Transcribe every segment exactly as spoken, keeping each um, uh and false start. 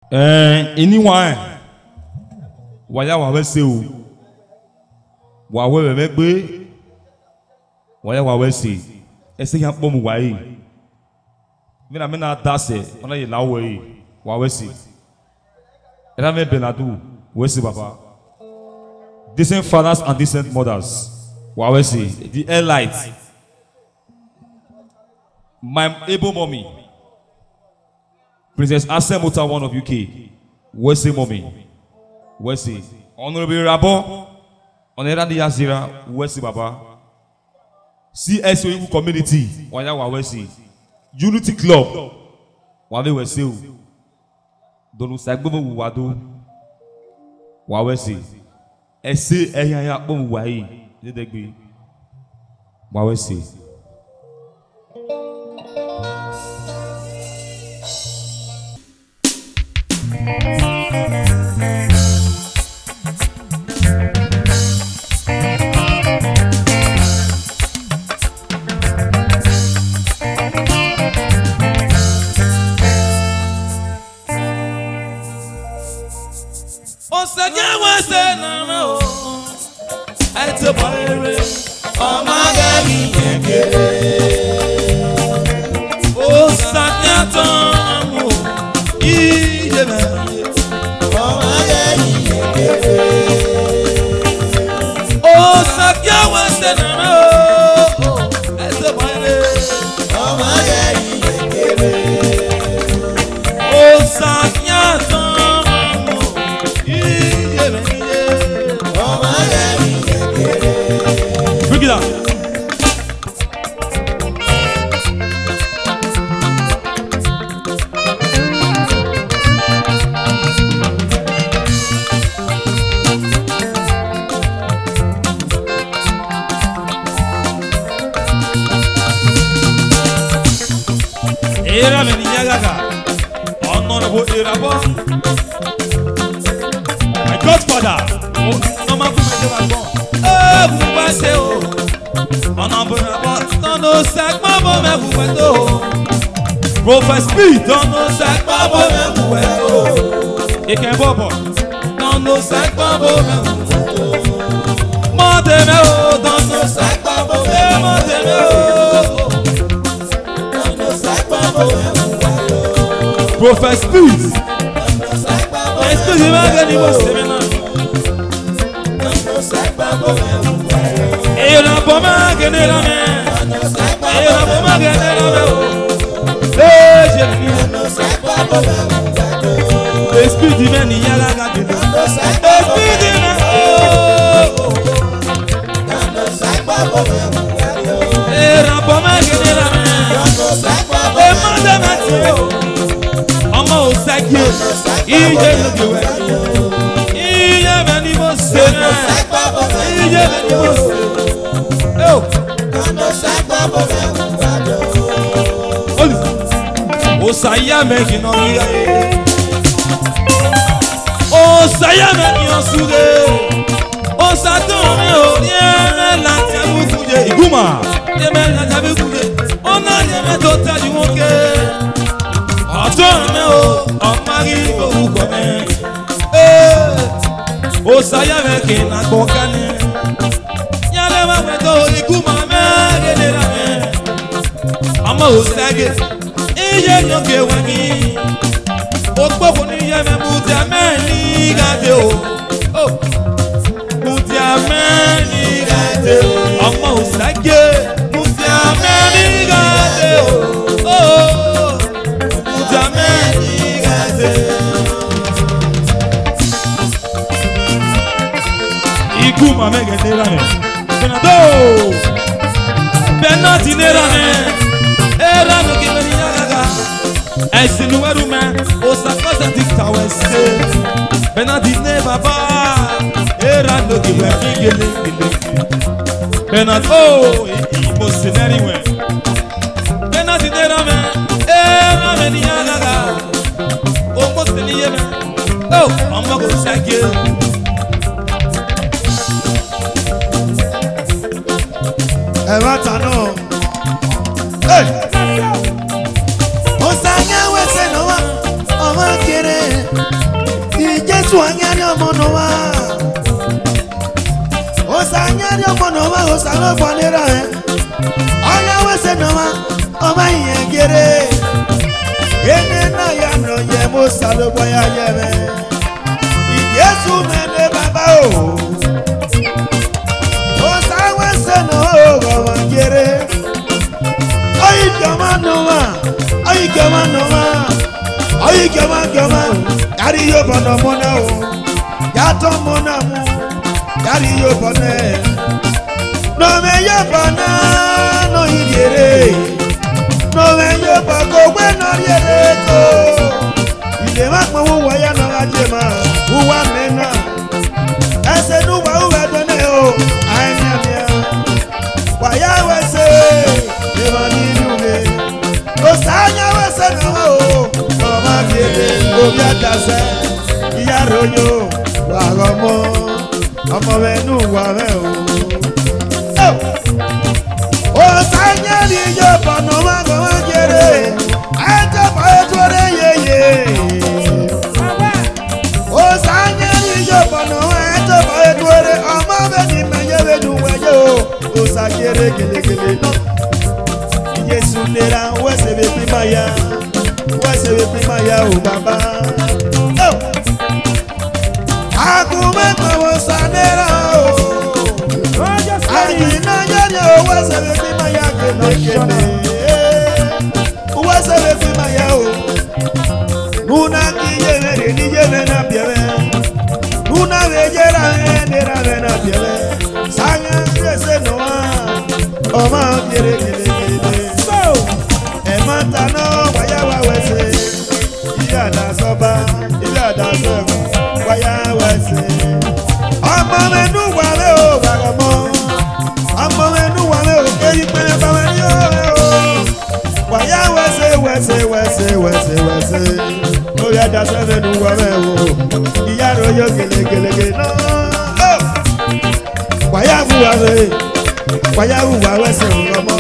Eh, anyone. Waya wawe se o. Wawe bebe gbe. Waya wawe se. Ese yan pom wayi. Me na me na dase, ona ye lawe yi. Wawe se. Era me benadu, we se baba. Decent fathers and decent mothers. Wawe se. The airlight. My able mommy. Princess Asem Mota, one of U K. Where's the mommy? Where's the Honorable Rabo? Honorable Yazira, where's the Baba? C S O community, Waya Wawesi. Unity Club, Wale Wesi. Donu Sagbo Wado. Wawesi. Ese Eya Bom Wai. Nedegbi. Wawesi. Prophet Speed, don't know sack babo me bueto. Ike bobo, don't know sack babo me bueto. Monte me o, don't know sack babo me monte me o. Don't know sack babo me bueto. Prophet Speed, don't know sack babo. Speed me gani mo semena. Don't know sack babo me bueto. E na boma gani la me. Don't know sack babo. E na boma gani la me o. Esprit humain y a la gade. Esprit humain. Et rapoma gade la main. Et mande Mathieu. Omo o sakye. Il est le gué. Il est venu mon Seigneur. Il est venu mon Seigneur. Oh. Osaya meki no miya. Osaya meki osude. Osatome o yeme la tabu kuje iguma. Yeme la tabu kuje. Ona yeme tota jumoke. Otome o omagi go ukome. Eh. Osaya meki na kokane. Yale ma meto iguma me gedera me. Ama osage. Iye nyoke wani Okpo ni ye me mutia meni gade o Oh Mutia meni gade o Omo usage Mutia meni gade o Oh Mutia meni gade Iguma me gade la me Benado Benati nera me Era no que me Esse no era o man, o sacosa de tal é ser. Benadine baba, era no que me figue. Benad oh, e você não é ninguém. Benadine era man, era menina gaga. O você nem é man. Oh, amo com saque. É batano. Hey. Osanya wese no wa, oma kere. Yesu anyari omonowa. Osa anyari omonowa osa lo bonera eh. Oya wese nowa oma yengere. Ene na ya no ye mo salo boya yeme. Yesu mene baba o. Osa wese no oma yengere. Oyi kama nowa. Oyi kama nowa. Oyi kama kama. Yari yo bono mona o. Yato mona mu. Yari yo bone. No me yo bona no yere. No me yo bako we no yere ko. Ile ma mo wo ya no ajema. Uwa mena. Ese nu wa uwe done o. Anya mia. Wa ya we se. E ma ni nume. O sanya we se no o. O ma kere o bia dase. Iya royo wa gomo. Ọmọ mẹ́nu wà mẹ́ o. Ó sányẹ́rì yóò bọ̀nà mágọ̀mọ́ jẹrẹ. Ẹjọ́ bọ̀ ètò rẹ̀ yẹyẹ. Ó sányẹ́rì yóò bọ̀nà ẹjọ́ bọ̀ ètò rẹ̀. Ọmọ mẹ́ni mẹ́yẹ́wé dùn wẹ́yẹ o. Ó sàkéré gèlègèlè náà. Jésù lera wẹ́sẹ̀ bẹ́ẹ̀ pín máa ya. Wẹ́sẹ̀ bẹ́ẹ̀ pín máa ya o bàbá. Akumeko wo sanera o. Ayi na yanya o wasebe fi ma ya kene kene. Wasebe fi ma ya o. Nuna ki yene re ni yene na biere. Nuna we yera ne ra we na biere. Sanga krese noa. O ma biere kene kene. So e mata no waya wa wese. Iya da soba, iya da soba. Waya wese. Ọmọ mẹ́nu wà lé o bàgàmọ́. Ọmọ mẹ́nu wà lé o kéyí pé bàbá ní o. Waya wese wese wese wese wese. Lórí ajá sẹ́mẹ̀nu wà lé o. Ìyá rẹ̀ yóò gèlègèlègè náà. Waya wù wà lé. Waya wù wà wẹsẹ̀ ọmọ.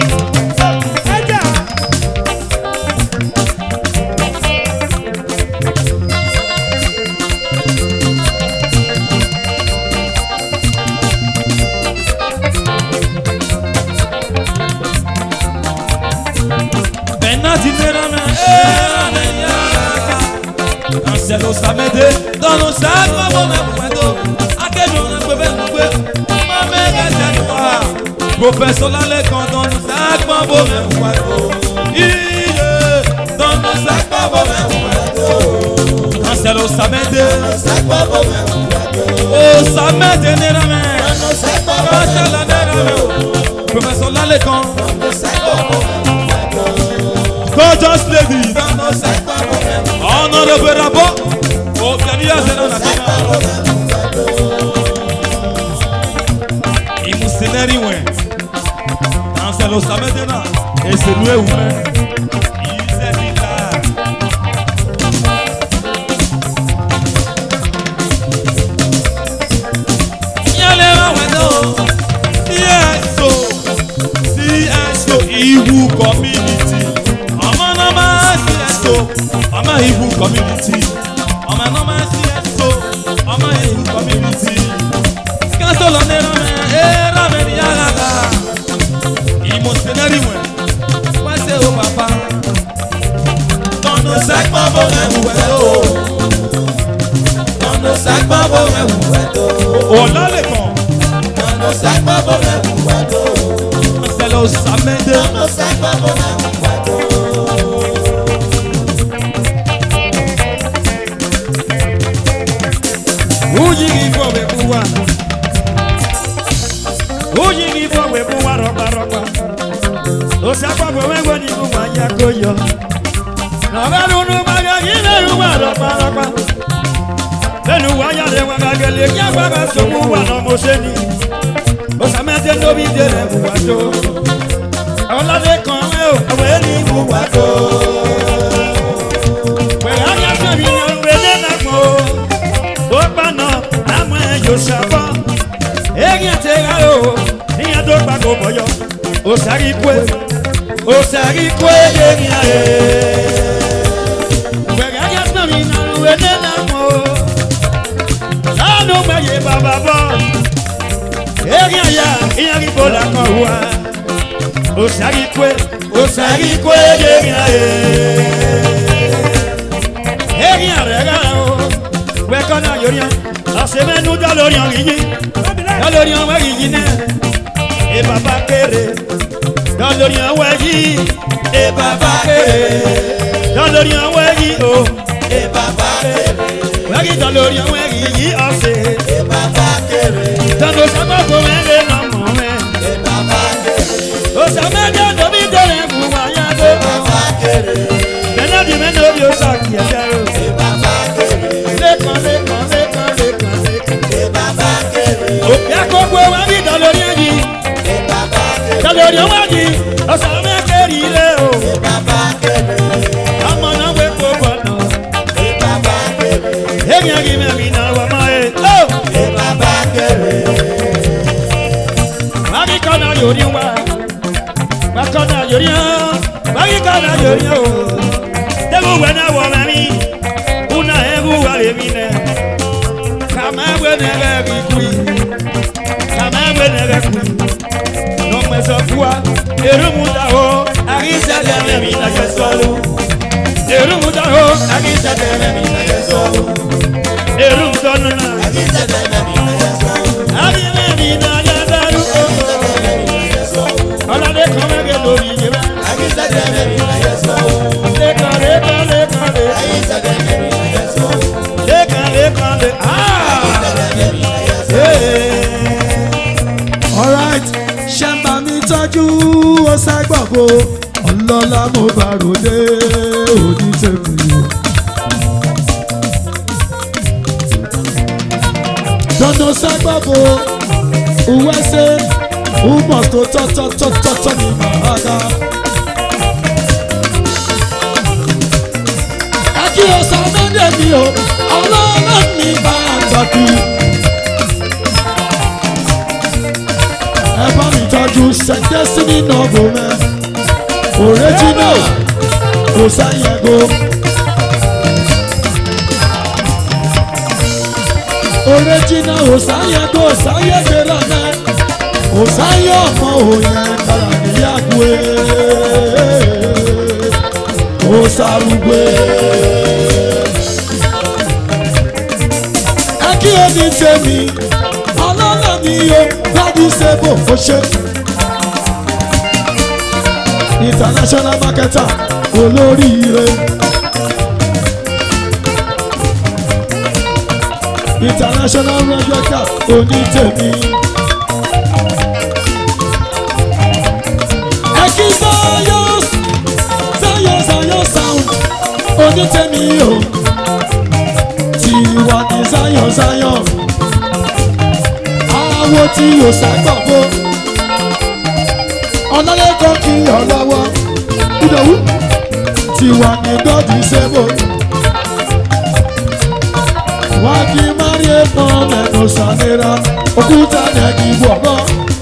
Lo samede dans nos sacs ma bon m'endo a que nous ne pouvons pas ma mère est noire professeur là les quand dans nos sacs ma bon m'endo il dans nos sacs ma bon m'endo c'est lo samede sac ma bon m'endo oh samede ne la main dans nos sacs ma bon m'endo professeur là les quand dans nos sacs ma bon m'endo gorgeous lady dans nos sacs ma bon m'endo honorable rapport. Oh, Kania zeno na tina. Imusineri we. Anselo samedena. Eselue ume. Iselita. Yale wa wendo. Yeso. Yeso Iwu community. Ama na ma yeso. Ama Iwu community. Ama no ma si eso, ama Iwu community. Kaso lo ne na me, era me ni alaga. Imo senari we, wa se o papa. Tono sac ma bo me hueto. Tono sac ma bo me hueto. O la le kon. Tono sac ma bo me hueto. Se lo samede. Tono sac ma bo me hueto. Ujigi for we buwa. Ujigi for we buwa roba roba. Osapa for we go ni buwa ya koyo. Na ba nu ma ga gile ruwa roba roba. Benu wa ya le wa ga gele ya wa ba so mu wa no mo se ni. Osamete no bi de le buwa to. Ola de kan e o, awe ni buwa to. We ya ya so bi no we le na mo. Opana, amwe yo sabo. Egi tegalo, ni ado pago boyo. Osari kwe, osari kwe egi ae. Wega ya sami na luene na mo. bàbá bọ́. Eri aya iyari bola kan wa. Osari kwe osari kwe eri aye. Eri arega o. We kana yorian. Asemenu dalorian yiji. Dalorian wa yiji ne. E baba kere. Dalorian wa yiji. E baba kere. Dalorian wa yiji o. E baba kere. Wa yiji dalorian wa yiji ase. E baba kere. Tando sama ko mele na mo me. E baba kere. O sama ja do bi dele mu wa ya do. E baba kere. Bena di me no bi o sa ki e o. E baba kere. Le kan le kan le kan le kan le kan. E baba kere. O ya ko gbo wa bi dalorian yi. E baba kere. Dalorian wa yi. O sama kere ile o. E baba kere. Amo na we ko bono. E baba kere. E mi agi me mi na wa ma e. Oh. E baba kere. Magi kana yori wa. Wa kana yori ha. Magi kana yori o. Debu we na wa mi. Una egu wa le mi ne. Kama we ne ga bi kui. Kama we ne ga kui. No me so kwa. Eru mu da ho. Ari sa de me mi na ke solo. Eru mu da ho. Ari sa de me mi na ke solo. Eru mu da na. Ari sa de me mi na ke solo. Ari me mi na ya da ru o. Ala de kama ge lo mi je ba. Ari sa de me mi na ke solo. Le ka le ka le ka le. Ari sa de me mi na ke solo. Le ka le ka le. Ah. All right, ṣẹ́mbà mi tọ́jú ọ̀sẹ̀ gbọ̀gbọ̀ ọlọ́lá mo bá ròde oníṣègùn. Dandan sẹ́gbọ̀gbọ̀ òwe ṣe ùmọ̀ tó tọ́tọ́tọ́tọ́ ní màága. Ẹ kí o sọ méje mi o, ọlọ́lá mi bá àgbàkú. Ẹ bá mi tọ́jú ṣẹ̀jẹ̀ sí nínú ọgbọ̀n mẹ́. Original kò sáyẹ̀gò. Original kò sáyẹ̀gò sáyẹ̀gò lọ́nà. Kò sáyẹ̀ ọmọ òyìn kára níyàgò ẹ̀. Kò sárúgbó ẹ̀. Ẹ kí o ní tèmi, ọlọ́lá mi yóò gbádùn sẹ́bò ó ṣe. International marketer olóríire. International record onítèmi. Ẹ̀kí Zayos Zayos Zayos sound onítèmi o. Tiwa ní Zayos Zayos. Àwọn tí yóò ṣàgbọ̀gbọ̀. Ọlọ́lẹ́kọ̀ọ́ kí ọlọ́wọ́ ìdòwú tiwa ní gọ́dì sẹ́bò. Wá kí Máríé pọ́n mẹ́nu sànẹ́ra òkúta nẹ́gì wọ̀gbọ́.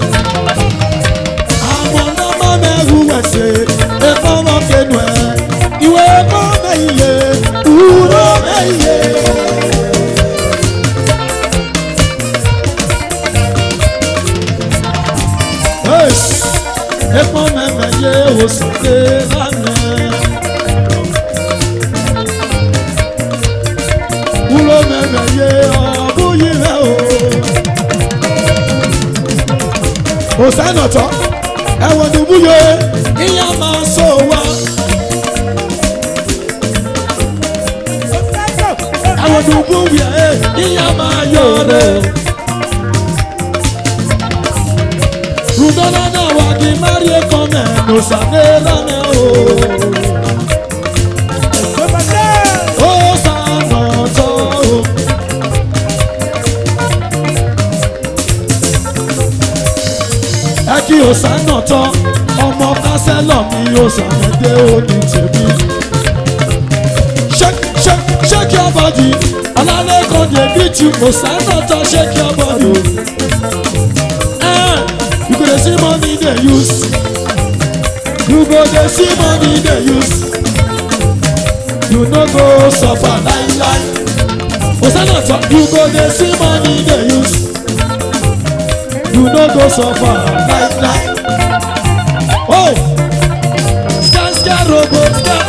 Àwọn ọmọ mẹ́rù wẹ̀sẹ̀ ẹ̀fọ́ mọ́ kẹnu ẹ̀. Ìwé ẹ̀kọ́ mẹ́yìí wúrọ́ mẹ́yìí. Ẹ̀pọ̀n mẹ́mẹ́ yé òsèlè lánàá. Wúlò mẹ́mẹ́ yé ọ̀bùyí rẹ̀ o. Òsánàtọ̀ ẹ̀wọ̀n dùbúyè ìyá máa sọ wá. Ẹ̀wọ̀n dùbúyè ìyá máa yọ̀ rẹ̀. Rudona na wagi Marie kome no sanela me o. O sanoto. Eki o sanoto, ọmọ kásẹ̀lọ mi o sàmẹ́dẹ́ òní tèmi. Shake shake shake your body, alálẹ́ kan dey greet you o sanoto shake your body. You go dey see money dey use. You go dey see money dey use. You no go suffer lie lie. Osana talk, you go dey see money dey use. You no go suffer like like. Oh, scan scan robot scan.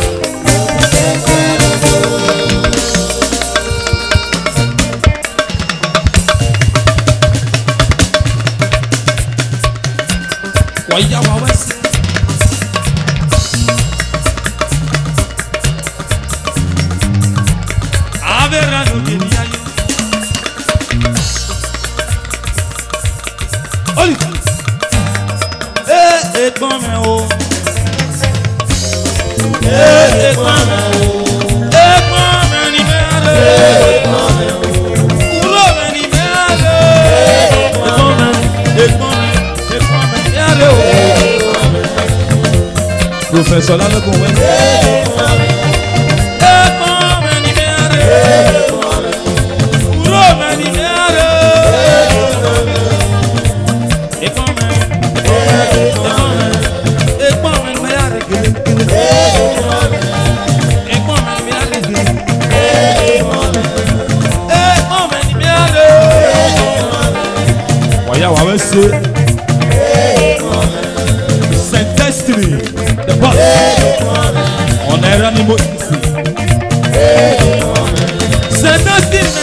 Waya wa wese. Avera no keniyayo. Oli. Eh, ẹ̀gbọ́n mi o. Eh, ẹ̀gbọ́n mi o. Ẹ̀gbọ́n mi ni mẹ́rẹ̀. Ẹ̀gbọ́n mi o. Kúrò mi ni mẹ́rẹ̀. Ẹ̀gbọ́n mi, ẹ̀gbọ́n mi, ẹ̀gbọ́n mi mẹ́rẹ̀ o. Professor Lalogun wẹ̀. Ẹ̀gbọ́n mi, ẹ̀gbọ́n mi ni mẹ́rẹ̀. Kúrò mi ni mẹ́rẹ̀. Saint Destiny, the boss on Eranimo. Saint Destiny.